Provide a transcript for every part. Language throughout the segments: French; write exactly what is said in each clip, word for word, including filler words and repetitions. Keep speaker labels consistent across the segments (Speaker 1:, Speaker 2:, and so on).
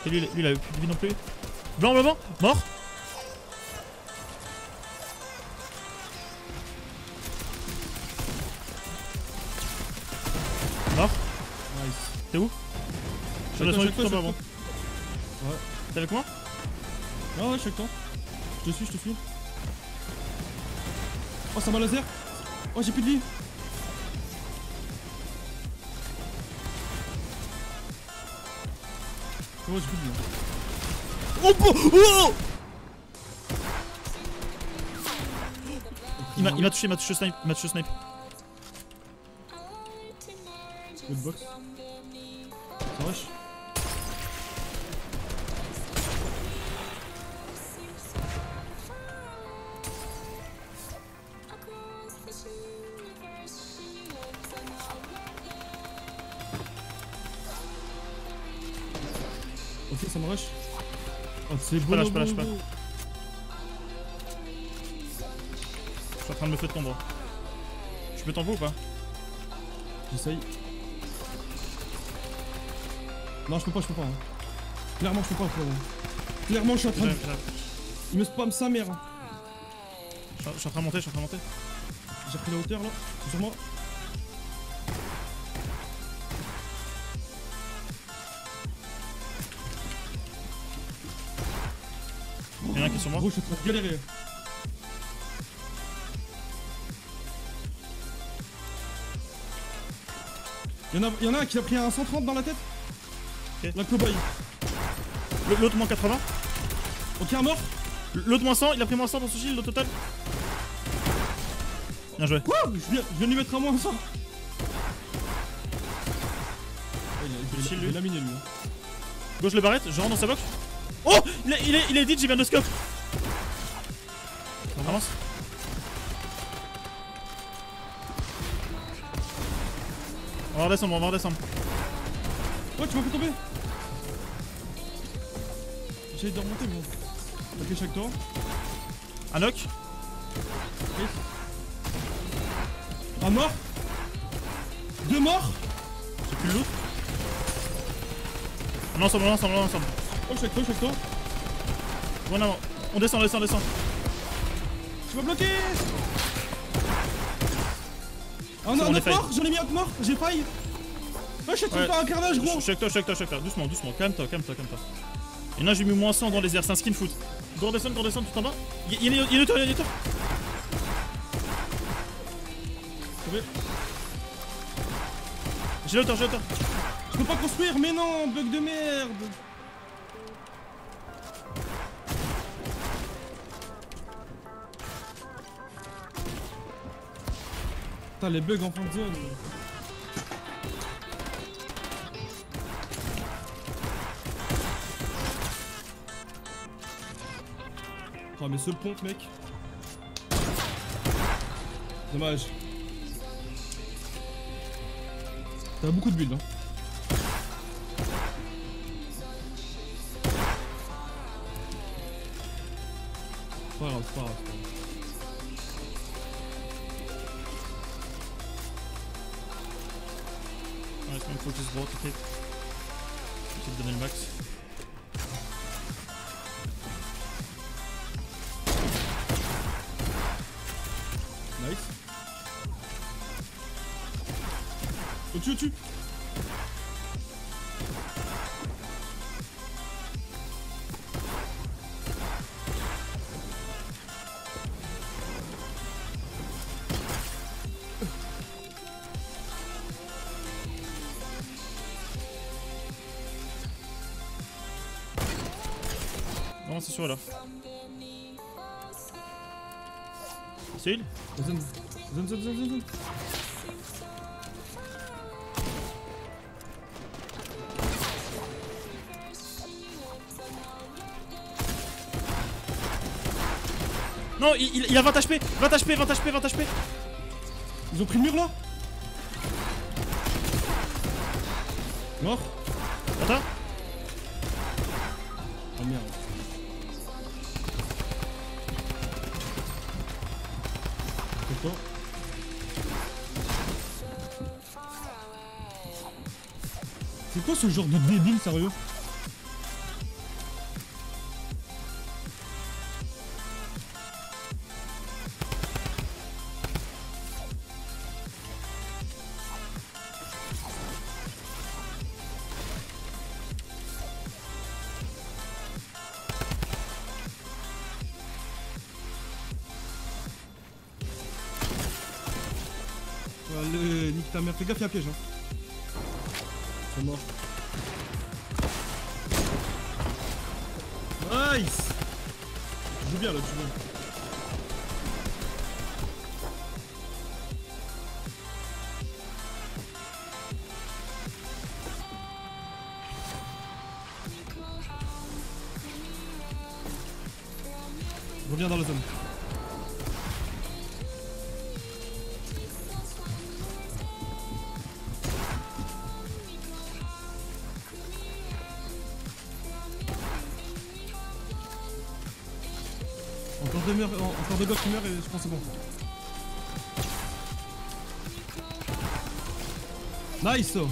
Speaker 1: Et lui, lui il a plus de vie non plus. Blanc, blanc, blanc, mort. Mort.
Speaker 2: Nice.
Speaker 1: T'es où? Je suis descendu tout en bas avant.
Speaker 2: Ouais.
Speaker 1: T'es avec moi?
Speaker 2: Ah ouais, je suis avec toi. Je te suis, je te suis. Oh, ça m'a laser. Oh, j'ai plus de vie. Oh, j'ai plus de vie.
Speaker 1: Oh, oh, oh. Il m'a il m'a touché, il m'a touché au snipe, il m'a touché au snipe.
Speaker 2: Good box. Ça rush. Ok, ça me rush. Oh, c'est bon.
Speaker 1: Pas là, je pas là, je pas. Je suis en train de me foutre de tomber. Je peux t'envoyer ou pas?
Speaker 2: J'essaye. Non, je peux pas, je peux pas. Hein. Clairement, je peux pas, frérot. Clairement, je suis en train de. Il me spam sa mère.
Speaker 1: Je suis en train de monter, je suis en train de monter.
Speaker 2: J'ai repris la hauteur là. C'est sur moi.
Speaker 1: Il y en a un qui est sur moi.
Speaker 2: Gros, je suis en train de galérer. Il y en a, il y en a un qui a pris un cent trente dans la tête.
Speaker 1: Ok.
Speaker 2: La cobaye.
Speaker 1: L'autre moins quatre-vingts.
Speaker 2: Ok, un mort.
Speaker 1: L'autre moins cent, il a pris moins cent dans son shield au total. Bien joué.
Speaker 2: Quoi? Je viens, je viens de lui mettre un moins cent. Oh, il a, il a, il a laminé lui.
Speaker 1: Gauche le barrette, je rentre dans sa box. Oh, il est, il est, il est dit, j'ai bien de scope. On avance. On va redescendre, on va redescendre.
Speaker 2: Ouais, tu m'as fait tomber. J'essaye de remonter, bon. Ok, chaque tour.
Speaker 1: Un knock.
Speaker 2: Okay. Un mort. Deux morts.
Speaker 1: J'ai plus le loot. On est ensemble, on est ensemble, on est ensemble.
Speaker 2: Oh, chaque tour, chaque tour.
Speaker 1: Bon, non, on descend, on descend, on descend.
Speaker 2: Tu m'as bloqué. Ah, un
Speaker 1: bon,
Speaker 2: autre mort. J'en ai mis un mort. J'ai failli. Oh, je suis en train de faire un carnage, gros.
Speaker 1: Je suis avec toi, je suis avec toi, je suis avec toi. Doucement, doucement. Calme-toi, calme-toi, calme-toi. Et là, j'ai mis moins cent dans les airs. C'est un skin foot. Go redescendre, go redescendre tout en bas. Il y a une hauteur, il y a une hauteur. J'ai l'auteur, j'ai l'auteur.
Speaker 2: Je peux pas construire, mais non, bug de merde. Putain, les bugs en fin de zone. Oh, mais seul pompe, mec. Dommage. T'as beaucoup de builds, hein. Pas grave, pas grave, pas grave.
Speaker 1: Ouais, c'est même focus droit, ok. Je vais essayer de donner le max.
Speaker 2: Nice. Au-dessus, au-dessus.
Speaker 1: Non, c'est sûr là. C'est il?
Speaker 2: Zone, zone, zone, zone, zone.
Speaker 1: Non, il, il, il a vingt H P, vingt H P, vingt H P, vingt H P.
Speaker 2: Ils ont pris le mur là. Mort.
Speaker 1: Attends.
Speaker 2: Oh merde. C'est quoi? C'est quoi ce genre de débile, sérieux? ta mère. Fais gaffe, y'a un piège. Hein. Ils sont morts. Nice. Tu joues bien là, tu joues bien. Reviens dans la zone. Encore deux, meurs, encore deux gars qui meurent et je pense que c'est bon. Nice so.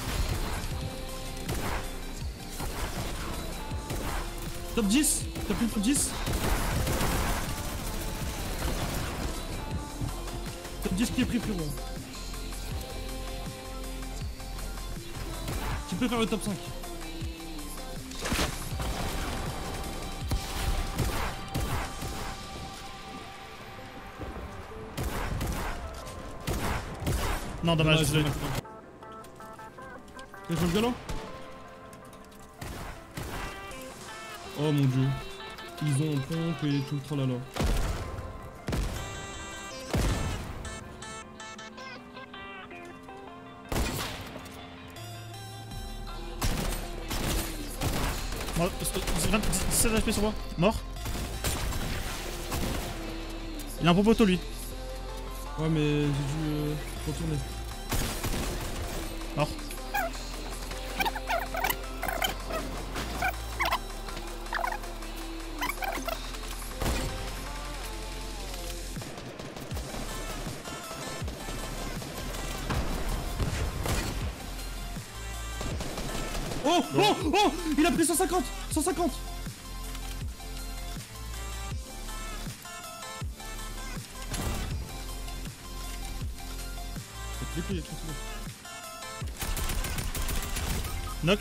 Speaker 2: Top dix. T'as pris le top dix. Top dix qui est pris frérot. Tu peux faire le top cinq.
Speaker 1: Non, dommage, désolé.
Speaker 2: T'as joué le galant? Oh mon dieu. Ils ont pompe et tout le tralala.
Speaker 1: Mort, dix-sept H P sur moi. Mort. Il a un popoto lui.
Speaker 2: Ouais mais j'ai dû euh, retourner.
Speaker 1: Mort.
Speaker 2: Oh, oh, oh, il a pris cent cinquante, cent cinquante.
Speaker 1: Knock.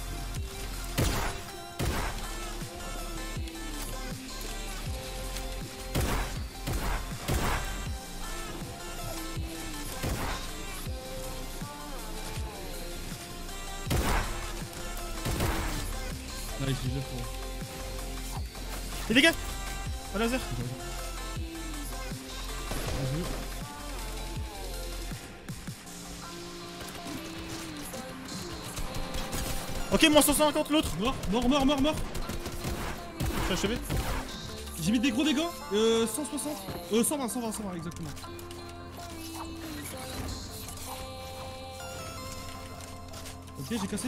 Speaker 2: Nice, j'ai déjà fait.
Speaker 1: Et les gars, au laser. Ok, moins cent cinquante l'autre.
Speaker 2: Mort, mort, mort, mort, mort.
Speaker 1: Je suis achevé.
Speaker 2: J'ai mis des gros dégâts. Euh, cent soixante. Euh, cent vingt, cent vingt, cent vingt, exactement. Ok, j'ai cassé.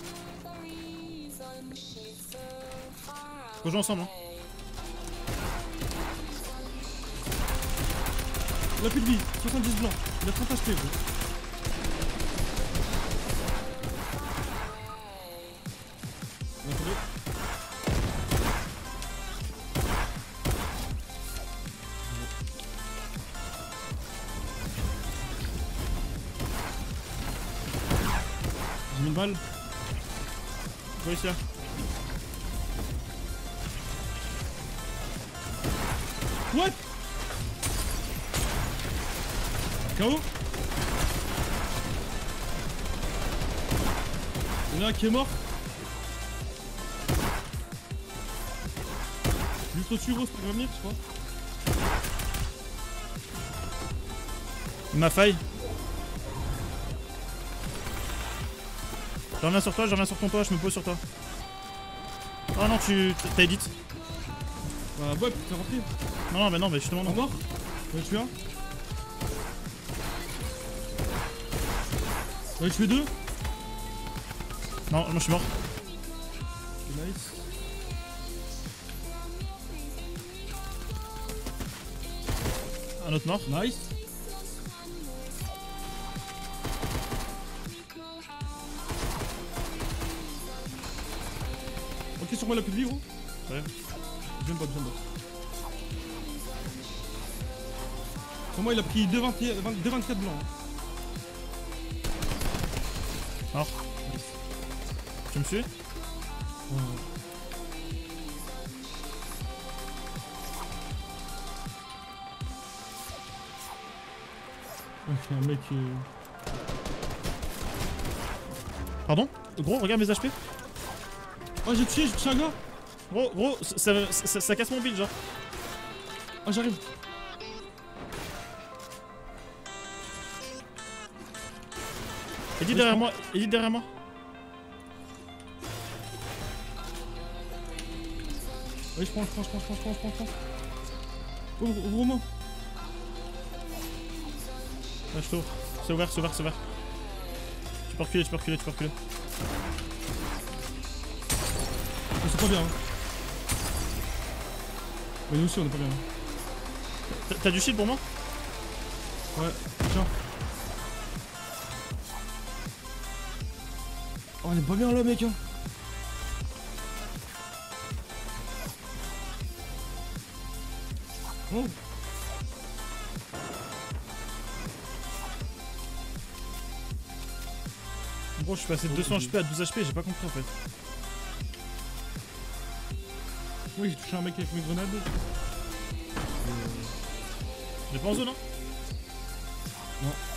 Speaker 1: Faut jouer ensemble, hein.
Speaker 2: Il a plus de vie, soixante-dix blancs. Il a trente H P, gros. On va tomber. J'ai mis une balle.
Speaker 1: Faut ici là.
Speaker 2: What? K O. Il y en a un qui est mort. Juste au-dessus, Rose, pour revenir, je crois.
Speaker 1: Il m'a faille. Je reviens sur toi, je reviens sur ton toit, je me pose sur toi. Oh non, tu t'as edit.
Speaker 2: Bah ouais, t'es rentré.
Speaker 1: Non, non, mais non, mais justement, non.
Speaker 2: Mort. Ouais, tu as. Ouais, tu es deux.
Speaker 1: Non, moi je suis mort.
Speaker 2: Nice.
Speaker 1: Un autre mort.
Speaker 2: Nice. Ok, sur moi, il a plus de vie, gros.
Speaker 1: Ouais.
Speaker 2: Je viens de bot, je viens de bot. Sur moi, il a pris deux vingt-quatre blancs. Hein.
Speaker 1: Mort.
Speaker 2: Nice.
Speaker 1: Tu me suis?
Speaker 2: Ouais. Ok, un mec. Euh...
Speaker 1: Pardon? Gros, regarde mes H P.
Speaker 2: Oh, j'ai tué, j'ai tué un gars.
Speaker 1: Gros, gros, ça, ça, ça casse mon build, genre.
Speaker 2: Oh, j'arrive.
Speaker 1: Edith derrière moi, Edith derrière moi.
Speaker 2: Oui, je prends, je prends, je prends, je prends, je prends, je prends, je prends. Ouvre, ouvre-moi.
Speaker 1: Ouais, je t'ouvre. C'est ouvert, c'est ouvert, c'est ouvert. Tu peux reculer, tu peux reculer, tu peux reculer.
Speaker 2: Oh, c'est pas bien. Hein. Mais nous aussi, on est pas bien.
Speaker 1: T'as du shield pour moi?
Speaker 2: Ouais, tiens. Oh, on est pas bien là, mec. Hein. Oh.
Speaker 1: Gros, je suis passé de deux cents H P à douze H P, j'ai pas compris en fait.
Speaker 2: Oui, j'ai touché un mec avec mes grenades.
Speaker 1: On est pas en zone, hein?
Speaker 2: Non.